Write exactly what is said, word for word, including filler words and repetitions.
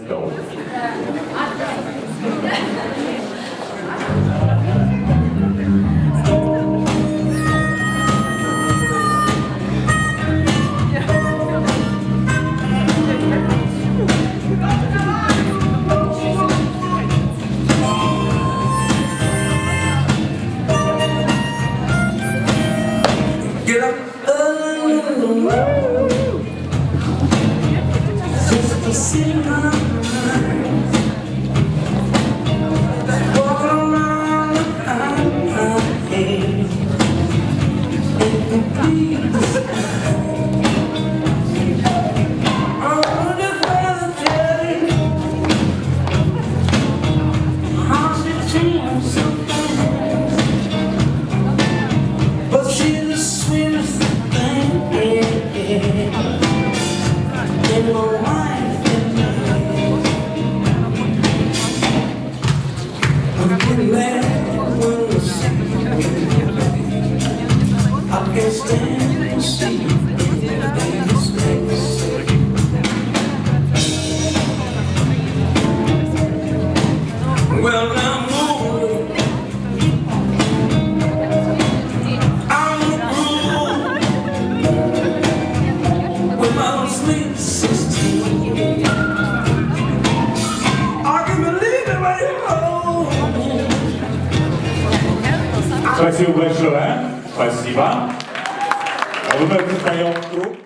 go. Get up early in the morning just to see my mind. Walking around behind my head and complete the sky. I wonder where the day, how she changed so fast. But she's the sweetest thing in my life and I'm getting mad when you see I can't stand to see in this place. Well, I'm moving. Спасибо большое. Спасибо. Вы представляете труп.